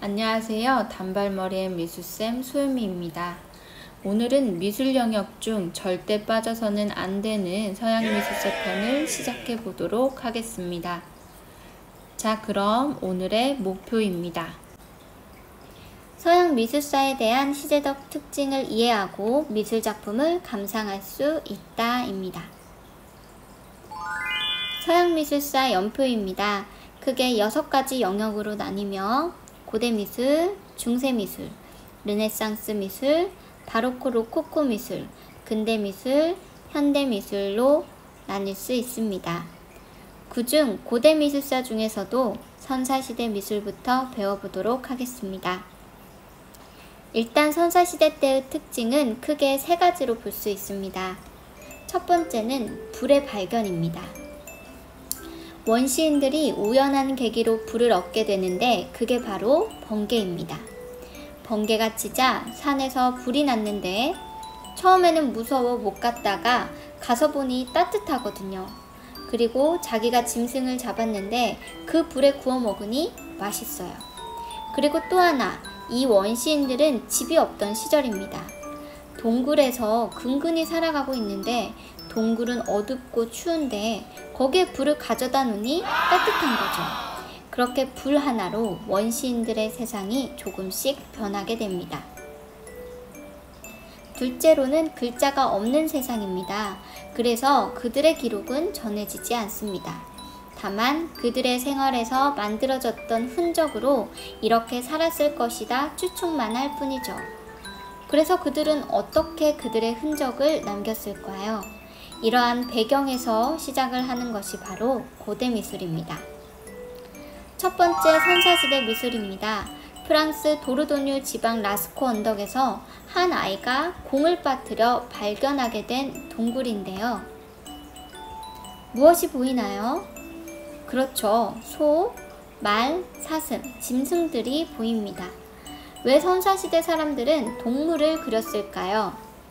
안녕하세요. 단발머리의 미술쌤 소유미입니다. 오늘은 미술 영역 중 절대 빠져서는 안 되는 서양 미술사 편을 시작해 보도록 하겠습니다. 자, 그럼 오늘의 목표입니다. 서양 미술사에 대한 시제적 특징을 이해하고 미술 작품을 감상할 수 있다입니다. 서양 미술사 연표입니다. 크게 6가지 영역으로 나뉘며 고대미술, 중세미술, 르네상스 미술, 바로코 로코코 미술, 근대미술, 현대미술로 나뉠 수 있습니다. 그중 고대미술사 중에서도 선사시대 미술부터 배워보도록 하겠습니다. 일단 선사시대 때의 특징은 크게 3가지로 볼 수 있습니다. 첫 번째는 불의 발견입니다. 원시인들이 우연한 계기로 불을 얻게 되는데 그게 바로 번개입니다. 번개가 치자 산에서 불이 났는데 처음에는 무서워 못 갔다가 가서 보니 따뜻하거든요. 그리고 자기가 짐승을 잡았는데 그 불에 구워 먹으니 맛있어요. 그리고 또 하나, 이 원시인들은 집이 없던 시절입니다. 동굴에서 근근히 살아가고 있는데 동굴은 어둡고 추운데 거기에 불을 가져다 놓으니 따뜻한 거죠. 그렇게 불 하나로 원시인들의 세상이 조금씩 변하게 됩니다. 둘째로는 글자가 없는 세상입니다. 그래서 그들의 기록은 전해지지 않습니다. 다만 그들의 생활에서 만들어졌던 흔적으로 이렇게 살았을 것이다 추측만 할 뿐이죠. 그래서 그들은 어떻게 그들의 흔적을 남겼을까요? 이러한 배경에서 시작을 하는 것이 바로 고대미술입니다. 첫 번째 선사시대 미술입니다. 프랑스 도르도뉴 지방 라스코 언덕에서 한 아이가 공을 빠뜨려 발견하게 된 동굴인데요. 무엇이 보이나요? 그렇죠. 소, 말, 사슴, 짐승들이 보입니다. 왜 선사시대 사람들은 동물을 그렸을까요?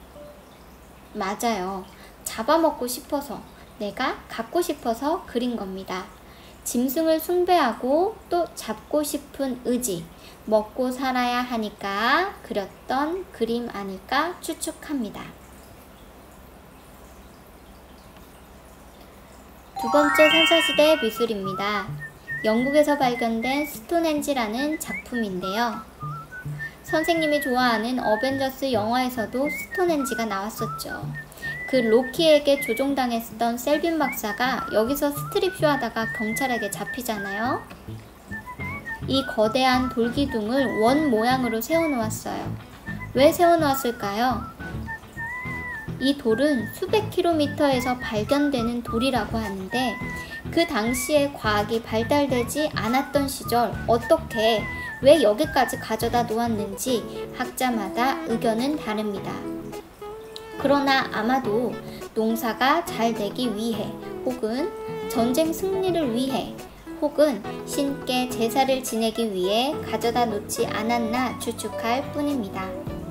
맞아요. 잡아먹고 싶어서, 내가 갖고 싶어서 그린 겁니다. 짐승을 숭배하고 또 잡고 싶은 의지, 먹고 살아야 하니까 그렸던 그림 아닐까 추측합니다. 두 번째 선사시대 미술입니다. 영국에서 발견된 스톤헨지라는 작품인데요. 선생님이 좋아하는 어벤져스 영화에서도 스톤헨지가 나왔었죠. 그 로키에게 조종당했던 셀빈 박사가 여기서 스트립쇼 하다가 경찰에게 잡히잖아요. 이 거대한 돌기둥을 원 모양으로 세워놓았어요. 왜 세워놓았을까요? 이 돌은 수백 킬로미터에서 발견되는 돌이라고 하는데 그 당시에 과학이 발달되지 않았던 시절 어떻게 왜 여기까지 가져다 놓았는지 학자마다 의견은 다릅니다. 그러나 아마도 농사가 잘 되기 위해 혹은 전쟁 승리를 위해 혹은 신께 제사를 지내기 위해 가져다 놓지 않았나 추측할 뿐입니다.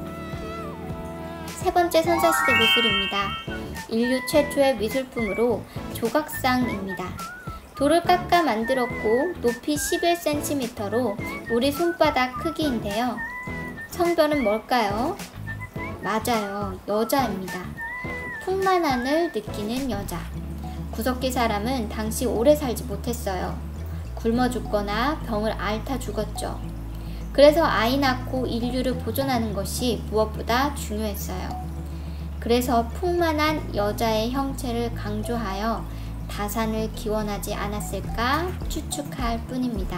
세 번째 선사시대 미술입니다. 인류 최초의 미술품으로 조각상입니다. 돌을 깎아 만들었고 높이 11cm로 우리 손바닥 크기인데요. 성별은 뭘까요? 맞아요. 여자입니다. 풍만함을 느끼는 여자. 구석기 사람은 당시 오래 살지 못했어요. 굶어 죽거나 병을 앓다 죽었죠. 그래서 아이 낳고 인류를 보존하는 것이 무엇보다 중요했어요. 그래서 풍만한 여자의 형체를 강조하여 다산을 기원하지 않았을까 추측할 뿐입니다.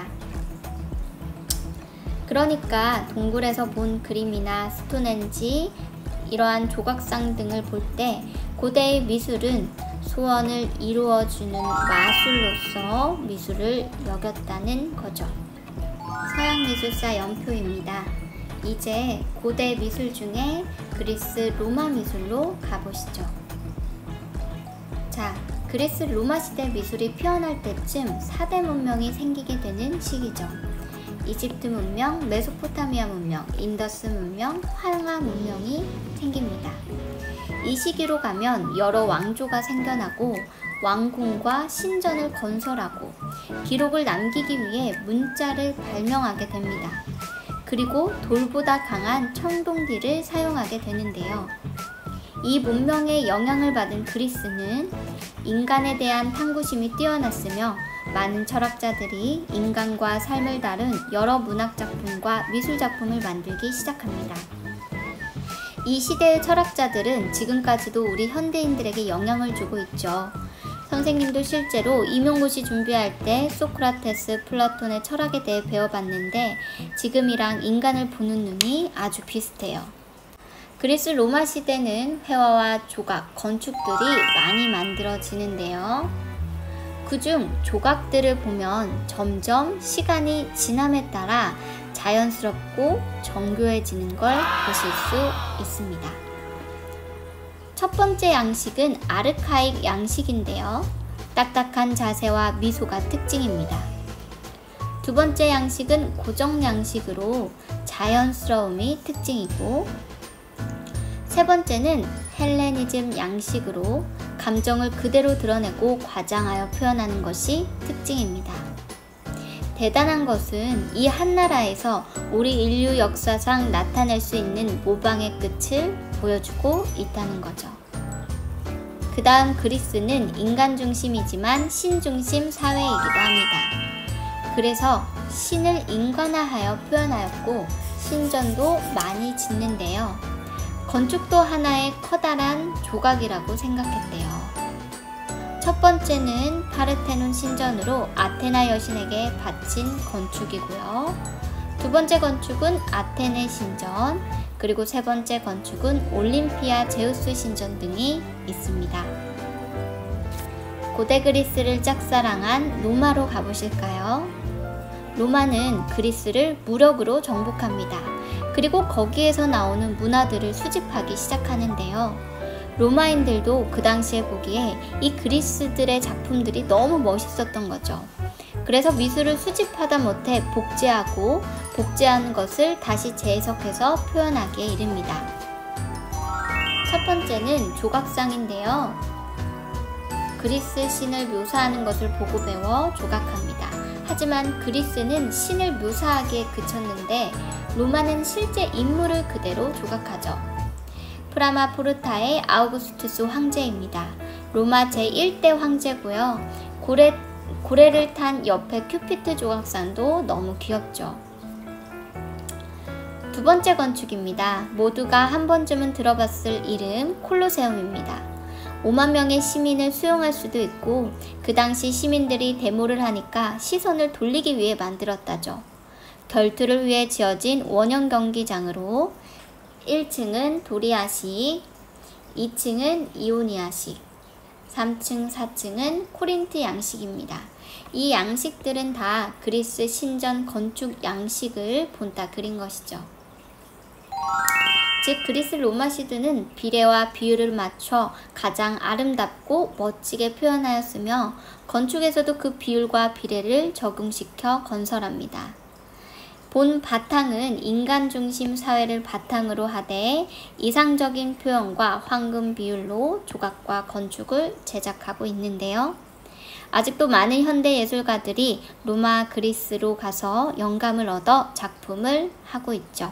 그러니까 동굴에서 본 그림이나 스톤헨지, 이러한 조각상 등을 볼 때 고대의 미술은 소원을 이루어주는 마술로서 미술을 여겼다는 거죠. 서양 미술사 연표입니다. 이제 고대 미술 중에 그리스 로마 미술로 가보시죠. 자, 그리스 로마 시대 미술이 피어날 때쯤 4대 문명이 생기게 되는 시기죠. 이집트 문명, 메소포타미아 문명, 인더스 문명, 황하 문명이 생깁니다. 이 시기로 가면 여러 왕조가 생겨나고 왕궁과 신전을 건설하고 기록을 남기기 위해 문자를 발명하게 됩니다. 그리고 돌보다 강한 청동기를 사용하게 되는데요. 이 문명의 영향을 받은 그리스는 인간에 대한 탐구심이 뛰어났으며 많은 철학자들이 인간과 삶을 다룬 여러 문학작품과 미술작품을 만들기 시작합니다. 이 시대의 철학자들은 지금까지도 우리 현대인들에게 영향을 주고 있죠. 선생님도 실제로 임용고시 준비할 때 소크라테스, 플라톤의 철학에 대해 배워봤는데 지금이랑 인간을 보는 눈이 아주 비슷해요. 그리스 로마 시대는 회화와 조각, 건축들이 많이 만들어지는데요. 그중 조각들을 보면 점점 시간이 지남에 따라 자연스럽고 정교해지는 걸 보실 수 있습니다. 첫 번째 양식은 아르카익 양식인데요. 딱딱한 자세와 미소가 특징입니다. 두 번째 양식은 고정 양식으로 자연스러움이 특징이고, 세 번째는 헬레니즘 양식으로 감정을 그대로 드러내고 과장하여 표현하는 것이 특징입니다. 대단한 것은 이 한나라에서 우리 인류 역사상 나타낼 수 있는 모방의 끝을 보여주고 있다는 거죠. 그 다음 그리스는 인간 중심이지만 신 중심 사회이기도 합니다. 그래서 신을 인간화하여 표현하였고 신전도 많이 짓는데요. 건축도 하나의 커다란 조각이라고 생각했대요. 첫 번째는 파르테논 신전으로 아테나 여신에게 바친 건축이고요. 두 번째 건축은 아테네 신전, 그리고 세 번째 건축은 올림피아 제우스 신전 등이 있습니다. 고대 그리스를 짝사랑한 로마로 가보실까요? 로마는 그리스를 무력으로 정복합니다. 그리고 거기에서 나오는 문화들을 수집하기 시작하는데요. 로마인들도 그 당시에 보기에 이 그리스들의 작품들이 너무 멋있었던 거죠. 그래서 미술을 수집하다 못해 복제하고 복제한 것을 다시 재해석해서 표현하기에 이릅니다. 첫 번째는 조각상인데요. 그리스 신을 묘사하는 것을 보고 배워 조각합니다. 하지만 그리스는 신을 묘사하기에 그쳤는데 로마는 실제 인물을 그대로 조각하죠. 프라마 포르타의 아우구스투스 황제입니다. 로마 제1대 황제고요. 고래를 탄 옆에 큐피트 조각상도 너무 귀엽죠. 두 번째 건축입니다. 모두가 한 번쯤은 들어봤을 이름 콜로세움입니다. 5만 명의 시민을 수용할 수도 있고 그 당시 시민들이 데모를 하니까 시선을 돌리기 위해 만들었다죠. 결투를 위해 지어진 원형 경기장으로 1층은 도리아식, 2층은 이오니아식, 3층, 4층은 코린트 양식입니다. 이 양식들은 다 그리스 신전 건축 양식을 본따 그린 것이죠. 즉 그리스 로마 시대는 비례와 비율을 맞춰 가장 아름답고 멋지게 표현하였으며 건축에서도 그 비율과 비례를 적응시켜 건설합니다. 본 바탕은 인간 중심 사회를 바탕으로 하되 이상적인 표현과 황금 비율로 조각과 건축을 제작하고 있는데요. 아직도 많은 현대 예술가들이 로마, 그리스로 가서 영감을 얻어 작품을 하고 있죠.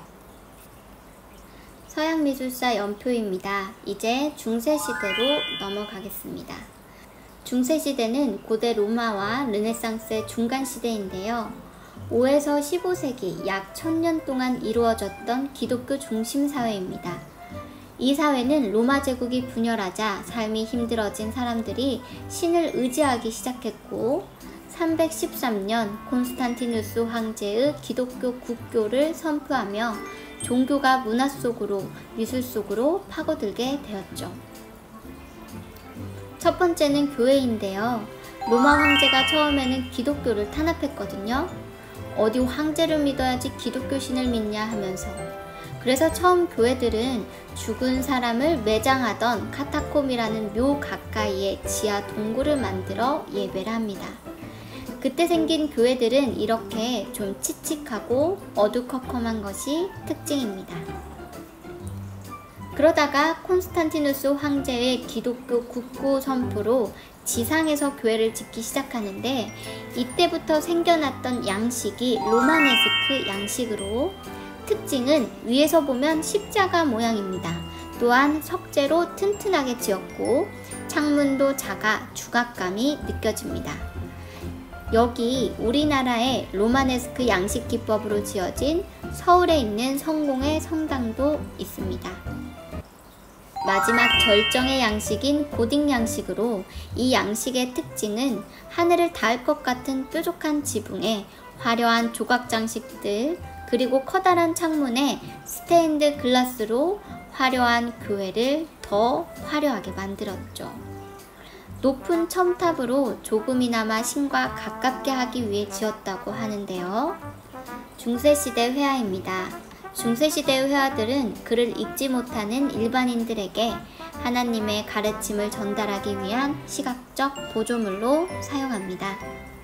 서양 미술사 연표입니다. 이제 중세시대로 넘어가겠습니다. 중세시대는 고대 로마와 르네상스의 중간시대인데요. 5에서 15세기 약 1000년 동안 이루어졌던 기독교 중심 사회입니다. 이 사회는 로마 제국이 분열하자 삶이 힘들어진 사람들이 신을 의지하기 시작했고 313년 콘스탄티누스 황제의 기독교 국교를 선포하며 종교가 문화 속으로 미술 속으로 파고들게 되었죠. 첫 번째는 교회인데요. 로마 황제가 처음에는 기독교를 탄압했거든요. 어디 황제를 믿어야지 기독교 신을 믿냐 하면서. 그래서 처음 교회들은 죽은 사람을 매장하던 카타콤이라는 묘 가까이에 지하 동굴을 만들어 예배를 합니다. 그때 생긴 교회들은 이렇게 좀 칙칙하고 어두컴컴한 것이 특징입니다. 그러다가 콘스탄티누스 황제의 기독교 국고 선포로 지상에서 교회를 짓기 시작하는데 이때부터 생겨났던 양식이 로마네스크 양식으로 특징은 위에서 보면 십자가 모양입니다. 또한 석재로 튼튼하게 지었고 창문도 작아 주각감이 느껴집니다. 여기 우리나라의 로마네스크 양식 기법으로 지어진 서울에 있는 성공의 성당도 있습니다. 마지막 절정의 양식인 고딕 양식으로 이 양식의 특징은 하늘을 닿을 것 같은 뾰족한 지붕에 화려한 조각 장식들, 그리고 커다란 창문에 스테인드 글라스로 화려한 교회를 더 화려하게 만들었죠. 높은 첨탑으로 조금이나마 신과 가깝게 하기 위해 지었다고 하는데요. 중세시대 회화입니다. 중세시대의 회화들은 글을 읽지 못하는 일반인들에게 하나님의 가르침을 전달하기 위한 시각적 보조물로 사용합니다.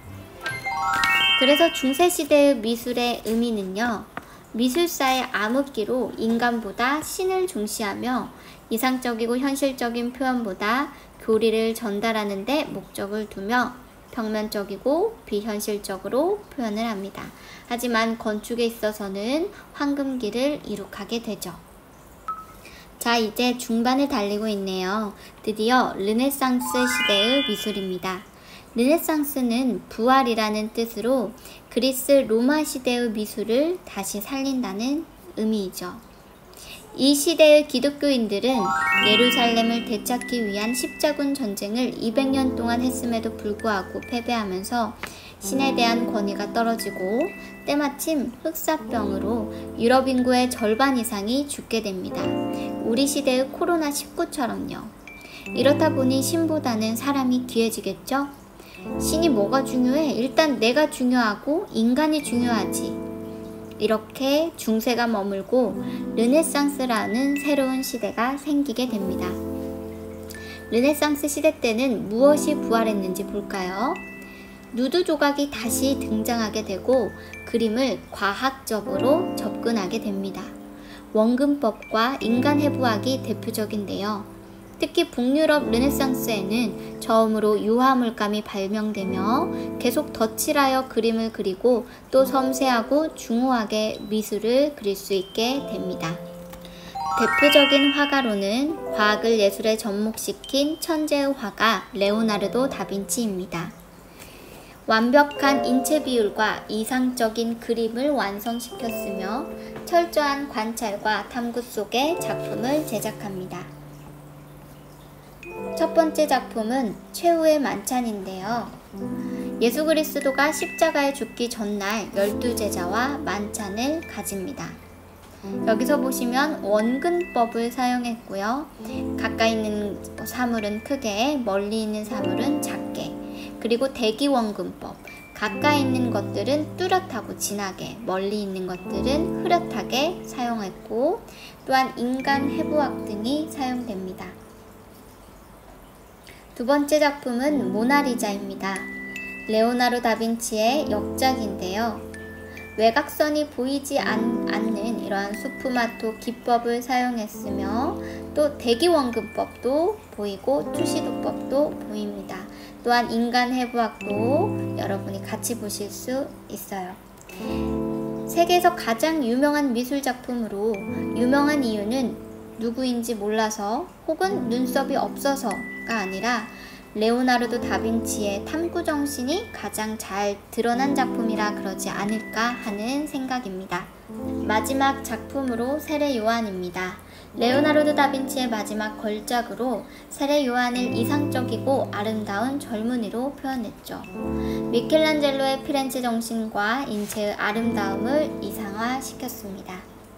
그래서 중세시대의 미술의 의미는요, 미술사의 암흑기로 인간보다 신을 중시하며 이상적이고 현실적인 표현보다 교리를 전달하는 데 목적을 두며 평면적이고 비현실적으로 표현을 합니다. 하지만 건축에 있어서는 황금기를 이룩하게 되죠. 자, 이제 중반을 달리고 있네요. 드디어 르네상스 시대의 미술입니다. 르네상스는 부활이라는 뜻으로 그리스 로마 시대의 미술을 다시 살린다는 의미이죠. 이 시대의 기독교인들은 예루살렘을 되찾기 위한 십자군 전쟁을 200년 동안 했음에도 불구하고 패배하면서 신에 대한 권위가 떨어지고 때마침 흑사병으로 유럽 인구의 절반 이상이 죽게 됩니다. 우리 시대의 코로나19처럼요. 이렇다 보니 신보다는 사람이 귀해지겠죠? 신이 뭐가 중요해? 일단 내가 중요하고 인간이 중요하지. 이렇게 중세가 머물고 르네상스라는 새로운 시대가 생기게 됩니다. 르네상스 시대 때는 무엇이 부활했는지 볼까요? 누드 조각이 다시 등장하게 되고 그림을 과학적으로 접근하게 됩니다. 원근법과 인간 해부학이 대표적인데요. 특히 북유럽 르네상스에는 처음으로 유화물감이 발명되며 계속 덧칠하여 그림을 그리고 또 섬세하고 중후하게 미술을 그릴 수 있게 됩니다. 대표적인 화가로는 과학을 예술에 접목시킨 천재의 화가 레오나르도 다빈치입니다. 완벽한 인체 비율과 이상적인 그림을 완성시켰으며 철저한 관찰과 탐구 속에 작품을 제작합니다. 첫 번째 작품은 최후의 만찬인데요. 예수 그리스도가 십자가에 죽기 전날 12제자와 만찬을 가집니다. 여기서 보시면 원근법을 사용했고요. 가까이 있는 사물은 크게, 멀리 있는 사물은 작게, 그리고 대기원근법, 가까이 있는 것들은 뚜렷하고 진하게, 멀리 있는 것들은 흐릿하게 사용했고, 또한 인간 해부학 등이 사용됩니다. 두 번째 작품은 모나리자입니다. 레오나르도 다빈치의 역작인데요. 외곽선이 보이지 않는 이러한 수프마토 기법을 사용했으며 또 대기원근법도 보이고 투시도법도 보입니다. 또한 인간 해부학도 여러분이 같이 보실 수 있어요. 세계에서 가장 유명한 미술 작품으로 유명한 이유는 누구인지 몰라서 혹은 눈썹이 없어서가 아니라 레오나르도 다빈치의 탐구정신이 가장 잘 드러난 작품이라 그러지 않을까 하는 생각입니다. 마지막 작품으로 세례 요한입니다. 레오나르도 다빈치의 마지막 걸작으로 세례 요한을 이상적이고 아름다운 젊은이로 표현했죠. 미켈란젤로의 피렌체 정신과 인체의 아름다움을 이상화시켰습니다.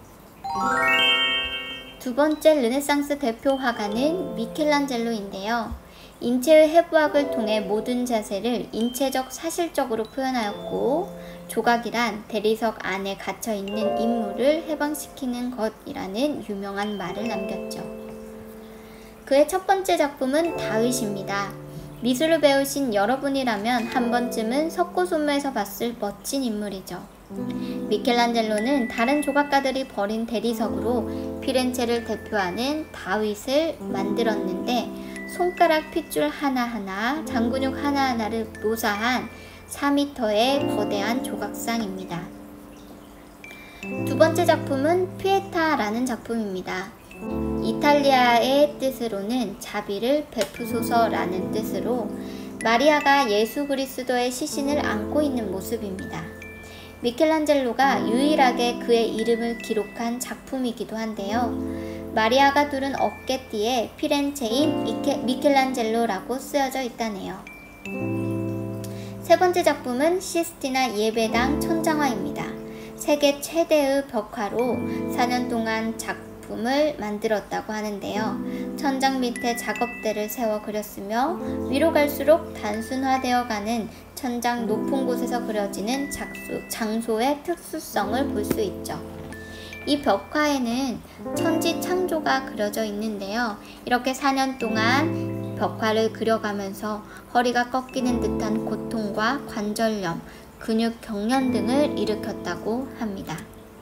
두 번째 르네상스 대표 화가는 미켈란젤로인데요. 인체의 해부학을 통해 모든 자세를 인체적 사실적으로 표현하였고 조각이란 대리석 안에 갇혀있는 인물을 해방시키는 것이라는 유명한 말을 남겼죠. 그의 첫 번째 작품은 다윗입니다. 미술을 배우신 여러분이라면 한 번쯤은 석고소묘에서 봤을 멋진 인물이죠. 미켈란젤로는 다른 조각가들이 버린 대리석으로 피렌체를 대표하는 다윗을 만들었는데 손가락 핏줄 하나하나, 장근육 하나하나를 묘사한 4m의 거대한 조각상입니다. 두 번째 작품은 피에타라는 작품입니다. 이탈리아의 뜻으로는 자비를 베푸소서라는 뜻으로 마리아가 예수 그리스도의 시신을 안고 있는 모습입니다. 미켈란젤로가 유일하게 그의 이름을 기록한 작품이기도 한데요. 마리아가 두른 어깨띠에 피렌체인 미켈란젤로라고 쓰여져 있다네요. 세 번째 작품은 시스티나 예배당 천장화입니다. 세계 최대의 벽화로 4년 동안 작품을 만들었다고 하는데요. 천장 밑에 작업대를 세워 그렸으며 위로 갈수록 단순화되어 가는 천장 높은 곳에서 그려지는 장소의 특수성을 볼 수 있죠. 이 벽화에는 천지 창조가 그려져 있는데요. 이렇게 4년 동안 벽화를 그려가면서 허리가 꺾이는 듯한 고통과 관절염, 근육 경련 등을 일으켰다고 합니다.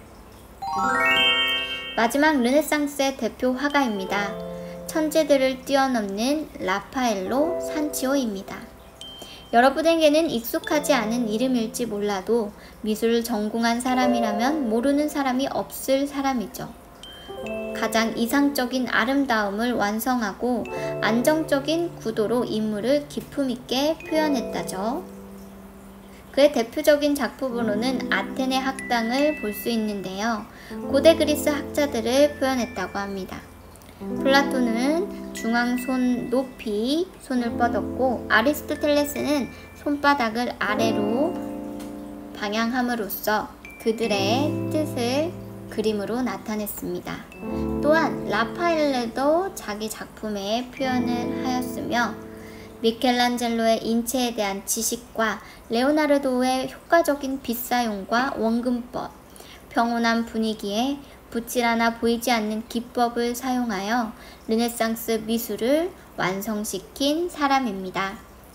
마지막 르네상스의 대표 화가입니다. 천재들을 뛰어넘는 라파엘로 산치오입니다. 여러분에게는 익숙하지 않은 이름일지 몰라도 미술을 전공한 사람이라면 모르는 사람이 없을 사람이죠. 가장 이상적인 아름다움을 완성하고 안정적인 구도로 인물을 기품 있게 표현했다죠. 그의 대표적인 작품으로는 아테네 학당을 볼 수 있는데요. 고대 그리스 학자들을 표현했다고 합니다. 플라톤은 중앙 손 높이 손을 뻗었고 아리스토텔레스는 손바닥을 아래로 방향함으로써 그들의 뜻을 그림으로 나타냈습니다. 또한 라파엘레도 자기 작품에 표현을 하였으며 미켈란젤로의 인체에 대한 지식과 레오나르도의 효과적인 빛 사용과 원근법, 평온한 분위기에 붓질 하나 보이지 않는 기법을 사용하여 르네상스 미술을 완성시킨 사람입니다.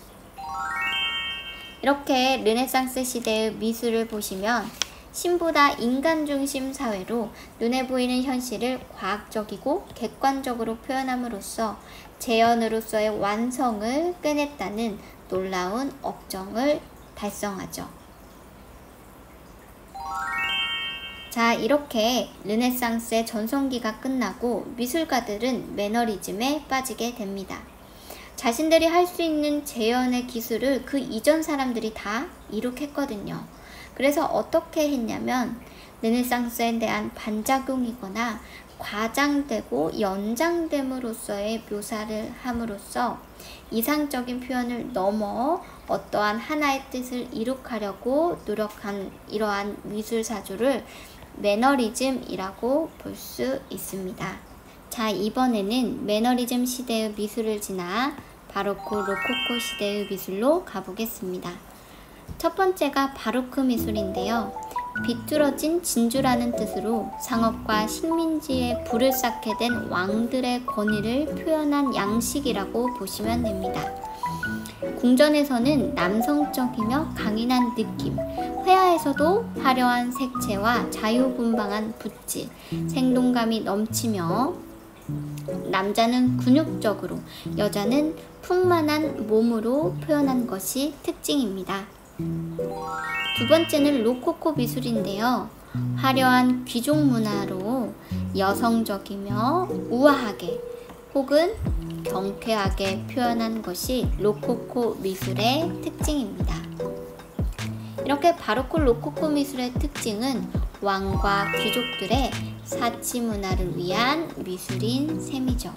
이렇게 르네상스 시대의 미술을 보시면 신보다 인간 중심 사회로 눈에 보이는 현실을 과학적이고 객관적으로 표현함으로써 재현으로서의 완성을 꿰냈다는 놀라운 업적을 달성하죠. 자, 이렇게 르네상스의 전성기가 끝나고 미술가들은 매너리즘에 빠지게 됩니다. 자신들이 할 수 있는 재현의 기술을 그 이전 사람들이 다 이룩했거든요. 그래서 어떻게 했냐면 르네상스에 대한 반작용이거나 과장되고 연장됨으로써의 묘사를 함으로써 이상적인 표현을 넘어 어떠한 하나의 뜻을 이룩하려고 노력한 이러한 미술사조를 매너리즘이라고 볼 수 있습니다. 자, 이번에는 매너리즘 시대의 미술을 지나 바로크 로코코 시대의 미술로 가보겠습니다. 첫 번째가 바로크 미술인데요. 비뚤어진 진주라는 뜻으로 상업과 식민지에 불을 쌓게 된 왕들의 권위를 표현한 양식이라고 보시면 됩니다. 궁전에서는 남성적이며 강인한 느낌, 회화에서도 화려한 색채와 자유분방한 붓질, 생동감이 넘치며 남자는 근육적으로, 여자는 풍만한 몸으로 표현한 것이 특징입니다. 두 번째는 로코코 미술인데요. 화려한 귀족 문화로 여성적이며 우아하게 혹은 경쾌하게 표현한 것이 로코코 미술의 특징입니다. 이렇게 바로크 로코코 미술의 특징은 왕과 귀족들의 사치 문화를 위한 미술인 셈이죠.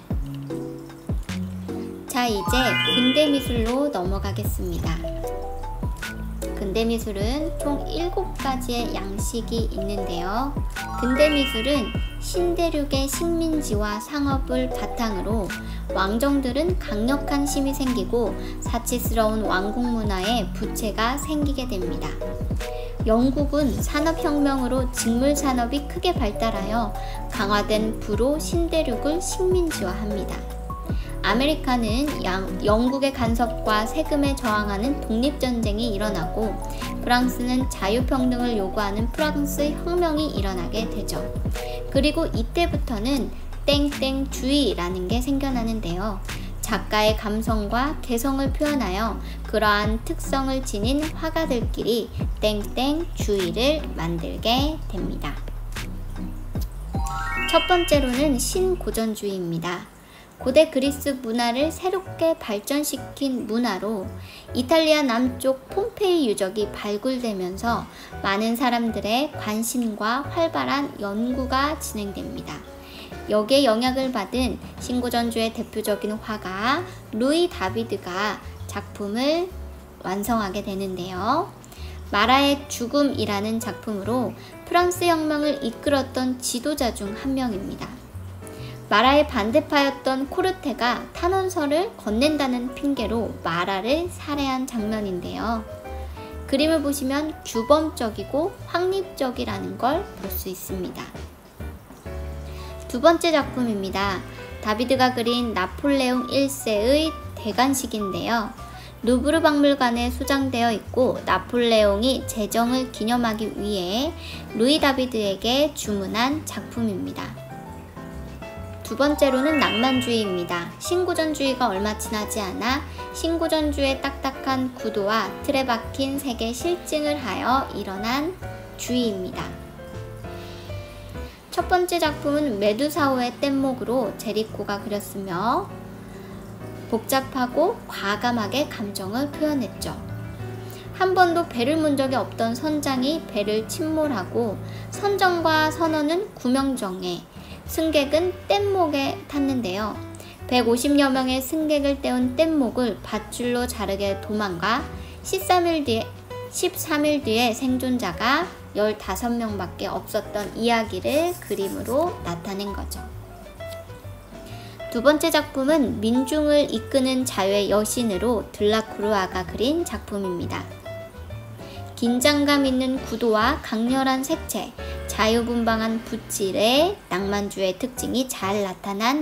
자, 이제 근대 미술로 넘어가겠습니다. 근대 미술은 총 7가지의 양식이 있는데요. 근대 미술은 신대륙의 식민지와 상업을 바탕으로 왕정들은 강력한 힘이 생기고 사치스러운 왕국 문화에 부채가 생기게 됩니다. 영국은 산업혁명으로 직물산업이 크게 발달하여 강화된 부로 신대륙을 식민지화합니다. 아메리카는 영국의 간섭과 세금에 저항하는 독립전쟁이 일어나고 프랑스는 자유평등을 요구하는 프랑스 혁명이 일어나게 되죠. 그리고 이때부터는 땡땡주의라는 게 생겨나는데요. 작가의 감성과 개성을 표현하여 그러한 특성을 지닌 화가들끼리 땡땡주의를 만들게 됩니다. 첫 번째로는 신고전주의입니다. 고대 그리스 문화를 새롭게 발전시킨 문화로 이탈리아 남쪽 폼페이 유적이 발굴되면서 많은 사람들의 관심과 활발한 연구가 진행됩니다. 여기에 영향을 받은 신고전주의 대표적인 화가 루이 다비드가 작품을 완성하게 되는데요. 마라의 죽음이라는 작품으로 프랑스 혁명을 이끌었던 지도자 중 한 명입니다. 마라의 반대파였던 코르테가 탄원서를 건넨다는 핑계로 마라를 살해한 장면인데요. 그림을 보시면 규범적이고 확립적이라는 걸 볼 수 있습니다. 두 번째 작품입니다. 다비드가 그린 나폴레옹 1세의 대관식인데요. 루브르 박물관에 소장되어 있고 나폴레옹이 제정을 기념하기 위해 루이 다비드에게 주문한 작품입니다. 두 번째로는 낭만주의입니다. 신고전주의가 얼마 지나지 않아 신고전주의 딱딱한 구도와 틀에 박힌 색의 실증을 하여 일어난 주의입니다. 첫 번째 작품은 메두사호의 뗏목으로 제리코가 그렸으며 복잡하고 과감하게 감정을 표현했죠. 한 번도 배를 문 적이 없던 선장이 배를 침몰하고 선정과 선원은 구명정에, 승객은 뗏목에 탔는데요. 150여 명의 승객을 떼운 뗏목을 밧줄로 자르게 도망가 13일 뒤에 생존자가 15명밖에 없었던 이야기를 그림으로 나타낸 거죠. 두 번째 작품은 민중을 이끄는 자유의 여신으로 들라크루아가 그린 작품입니다. 긴장감 있는 구도와 강렬한 색채, 자유분방한 붓질의 낭만주의 특징이 잘 나타난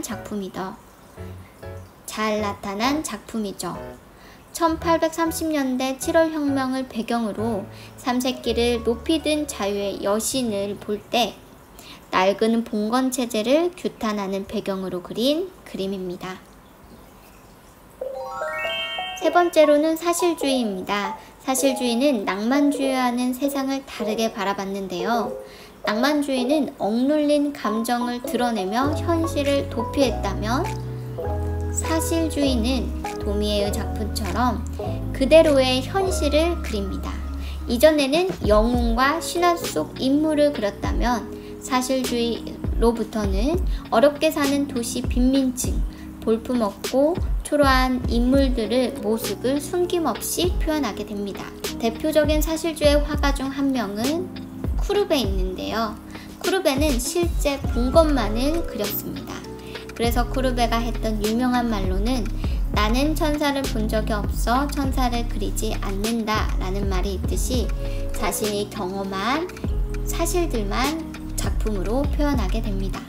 작품이죠. 1830년대 7월 혁명을 배경으로 삼색기를 높이 든 자유의 여신을 볼 때 낡은 봉건 체제를 규탄하는 배경으로 그린 그림입니다. 세 번째로는 사실주의입니다. 사실주의는 낭만주의와는 세상을 다르게 바라봤는데요. 낭만주의는 억눌린 감정을 드러내며 현실을 도피했다면 사실주의는 도미에의 작품처럼 그대로의 현실을 그립니다. 이전에는 영웅과 신화 속 인물을 그렸다면 사실주의로부터는 어렵게 사는 도시 빈민층, 볼품없고 초라한 인물들의 모습을 숨김없이 표현하게 됩니다. 대표적인 사실주의 화가 중 한 명은 쿠르베 있는데요. 쿠르베는 실제 본 것만을 그렸습니다. 그래서 쿠르베가 했던 유명한 말로는 나는 천사를 본 적이 없어 천사를 그리지 않는다 라는 말이 있듯이 자신이 경험한 사실들만 작품으로 표현하게 됩니다.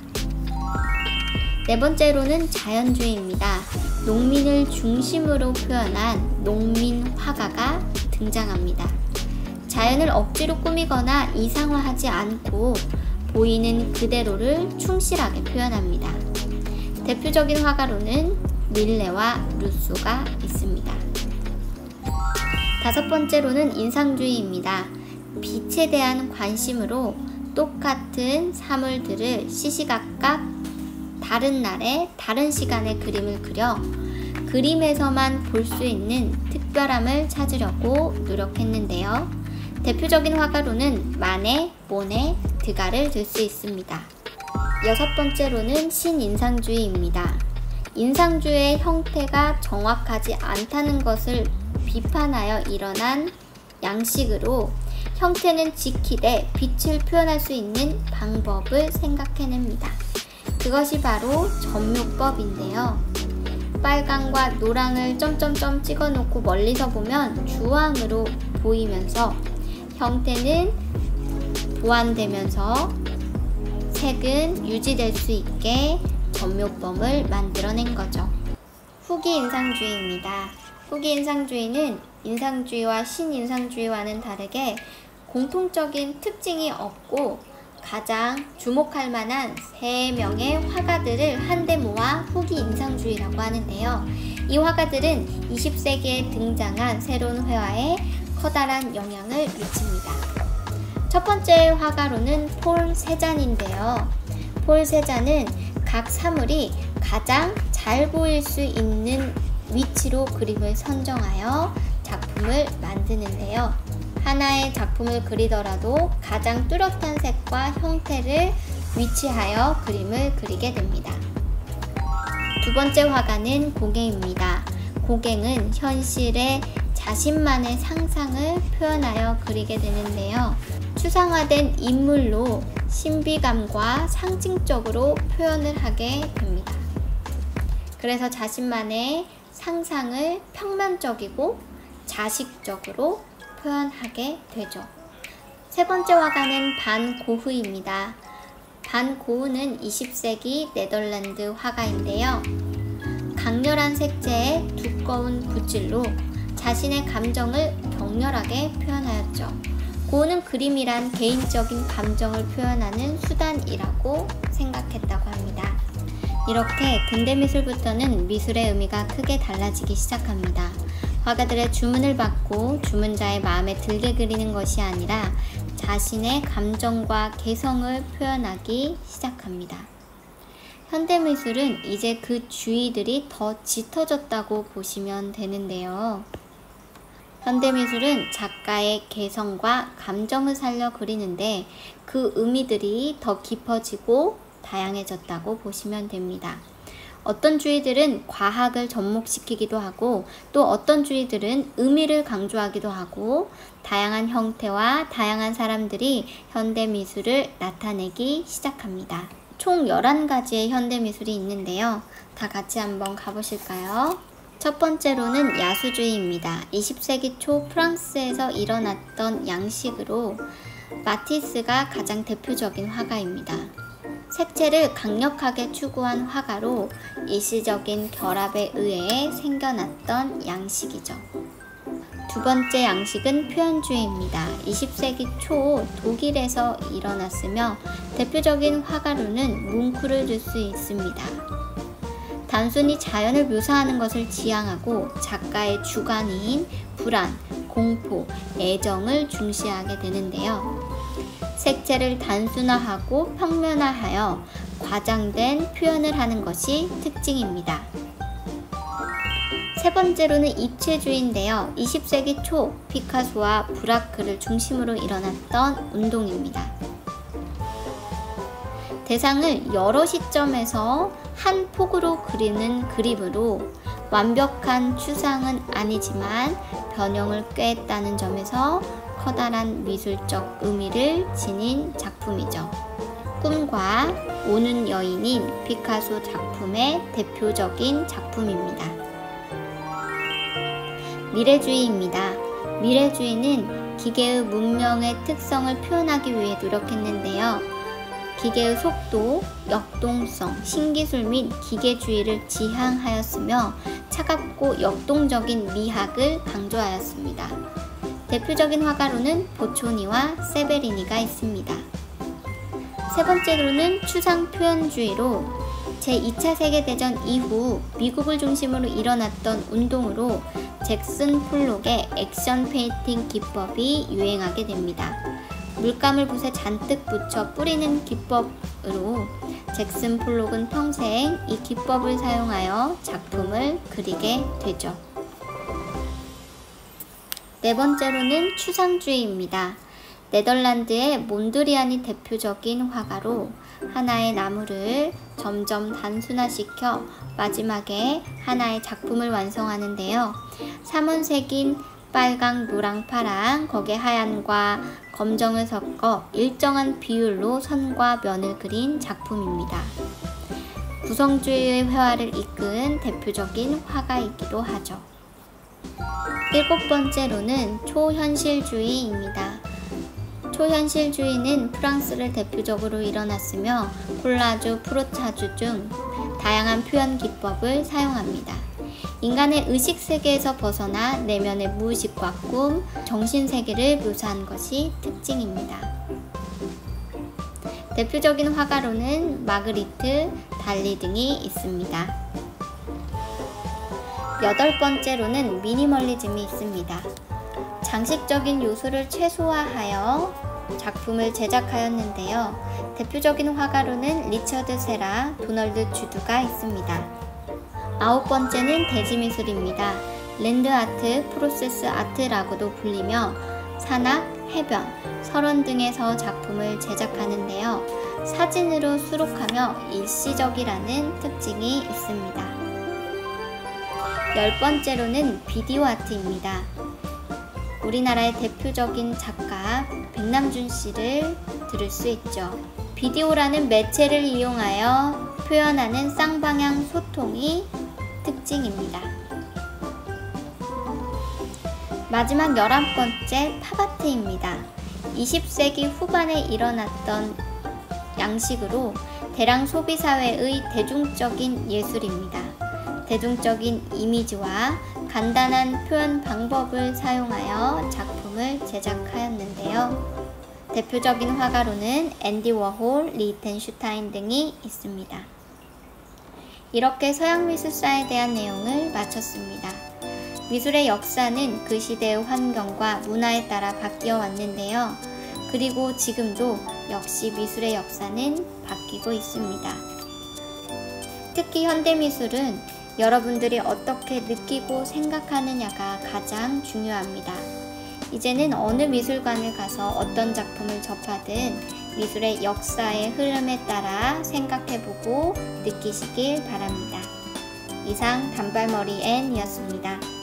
네 번째로는 자연주의입니다. 농민을 중심으로 표현한 농민 화가가 등장합니다. 자연을 억지로 꾸미거나 이상화하지 않고 보이는 그대로를 충실하게 표현합니다. 대표적인 화가로는 밀레와 루소가 있습니다. 다섯 번째로는 인상주의입니다. 빛에 대한 관심으로 똑같은 사물들을 시시각각 다른 날에 다른 시간에 그림을 그려 그림에서만 볼 수 있는 특별함을 찾으려고 노력했는데요. 대표적인 화가로는 마네, 모네, 드가를 들 수 있습니다. 여섯 번째로는 신인상주의입니다. 인상주의의 형태가 정확하지 않다는 것을 비판하여 일어난 양식으로 형태는 지키되 빛을 표현할 수 있는 방법을 생각해냅니다. 그것이 바로 점묘법인데요. 빨강과 노랑을 점점점 찍어놓고 멀리서 보면 주황으로 보이면서 형태는 보완되면서 색은 유지될 수 있게 점묘법을 만들어낸 거죠. 후기 인상주의입니다. 후기 인상주의는 인상주의와 신인상주의와는 다르게 공통적인 특징이 없고 가장 주목할 만한 3명의 화가들을 한데 모아 후기 인상주의라고 하는데요. 이 화가들은 20세기에 등장한 새로운 회화에 커다란 영향을 미칩니다. 첫 번째 화가로는 폴 세잔인데요. 홀 3잔은 각 사물이 가장 잘 보일 수 있는 위치로 그림을 선정하여 작품을 만드는데요. 하나의 작품을 그리더라도 가장 뚜렷한 색과 형태를 위치하여 그림을 그리게 됩니다. 두 번째 화가는 고갱입니다. 고갱은 현실의 자신만의 상상을 표현하여 그리게 되는데요. 추상화된 인물로 신비감과 상징적으로 표현을 하게 됩니다. 그래서 자신만의 상상을 평면적이고 자식적으로 표현하게 되죠. 세 번째 화가는 반 고흐입니다. 반 고흐는 20세기 네덜란드 화가인데요. 강렬한 색채에 두꺼운 붓질로 자신의 감정을 격렬하게 표현하였죠. 고흐는 그림이란 개인적인 감정을 표현하는 수단이라고 생각했다고 합니다. 이렇게 근대미술부터는 미술의 의미가 크게 달라지기 시작합니다. 화가들의 주문을 받고 주문자의 마음에 들게 그리는 것이 아니라 자신의 감정과 개성을 표현하기 시작합니다. 현대미술은 이제 그 주의들이 더 짙어졌다고 보시면 되는데요. 현대미술은 작가의 개성과 감정을 살려 그리는데 그 의미들이 더 깊어지고 다양해졌다고 보시면 됩니다. 어떤 주의들은 과학을 접목시키기도 하고 또 어떤 주의들은 의미를 강조하기도 하고 다양한 형태와 다양한 사람들이 현대미술을 나타내기 시작합니다. 총 11가지의 현대미술이 있는데요. 다 같이 한번 가보실까요? 첫 번째로는 야수주의입니다. 20세기 초 프랑스에서 일어났던 양식으로 마티스가 가장 대표적인 화가입니다. 색채를 강력하게 추구한 화가로 일시적인 결합에 의해 생겨났던 양식이죠. 두 번째 양식은 표현주의입니다. 20세기 초 독일에서 일어났으며 대표적인 화가로는 뭉크를 들 수 있습니다. 단순히 자연을 묘사하는 것을 지향하고 작가의 주관인 불안, 공포, 애정을 중시하게 되는데요. 색채를 단순화하고 평면화하여 과장된 표현을 하는 것이 특징입니다. 세 번째로는 입체주의인데요. 20세기 초 피카소와 브라크를 중심으로 일어났던 운동입니다. 대상을 여러 시점에서 한 폭으로 그리는 그림으로 완벽한 추상은 아니지만 변형을 꾀했다는 점에서 커다란 미술적 의미를 지닌 작품이죠. 꿈과 우는 여인인 피카소 작품의 대표적인 작품입니다. 미래주의입니다. 미래주의는 기계의 문명의 특성을 표현하기 위해 노력했는데요. 기계의 속도, 역동성, 신기술 및 기계주의를 지향하였으며 차갑고 역동적인 미학을 강조하였습니다. 대표적인 화가로는 보초니와 세베리니가 있습니다. 세 번째로는 추상표현주의로 제2차 세계대전 이후 미국을 중심으로 일어났던 운동으로 잭슨 폴록의 액션 페인팅 기법이 유행하게 됩니다. 물감을 붓에 잔뜩 묻혀 뿌리는 기법으로 잭슨 폴록은 평생 이 기법을 사용하여 작품을 그리게 되죠. 네 번째로는 추상주의입니다. 네덜란드의 몬드리안이 대표적인 화가로 하나의 나무를 점점 단순화시켜 마지막에 하나의 작품을 완성하는데요. 삼원색인 빨강, 노랑, 파랑, 거기에 하얀과 검정을 섞어 일정한 비율로 선과 면을 그린 작품입니다. 구성주의의 회화를 이끈 대표적인 화가이기도 하죠. 일곱 번째로는 초현실주의입니다. 초현실주의는 프랑스를 대표적으로 일어났으며 콜라주, 프로차주 등 다양한 표현 기법을 사용합니다. 인간의 의식세계에서 벗어나 내면의 무의식과 꿈, 정신세계를 묘사한 것이 특징입니다. 대표적인 화가로는 마그리트, 달리 등이 있습니다. 여덟 번째로는 미니멀리즘이 있습니다. 장식적인 요소를 최소화하여 작품을 제작하였는데요. 대표적인 화가로는 리처드 세라, 도널드 주드가 있습니다. 9번째는 대지미술입니다. 랜드아트, 프로세스 아트라고도 불리며 산악, 해변, 설원 등에서 작품을 제작하는데요. 사진으로 수록하며 일시적이라는 특징이 있습니다. 10번째로는 비디오 아트입니다. 우리나라의 대표적인 작가 백남준 씨를 들을 수 있죠. 비디오라는 매체를 이용하여 표현하는 쌍방향 소통이 특징입니다. 마지막 11번째 팝아트입니다. 20세기 후반에 일어났던 양식으로 대량 소비사회의 대중적인 예술입니다. 대중적인 이미지와 간단한 표현 방법을 사용하여 작품을 제작하였는데요. 대표적인 화가로는 앤디 워홀, 리히텐슈타인 등이 있습니다. 이렇게 서양미술사에 대한 내용을 마쳤습니다. 미술의 역사는 그 시대의 환경과 문화에 따라 바뀌어 왔는데요. 그리고 지금도 역시 미술의 역사는 바뀌고 있습니다. 특히 현대미술은 여러분들이 어떻게 느끼고 생각하느냐가 가장 중요합니다. 이제는 어느 미술관을 가서 어떤 작품을 접하든 미술의 역사의 흐름에 따라 생각해보고 느끼시길 바랍니다. 이상 단발머리 앤이었습니다.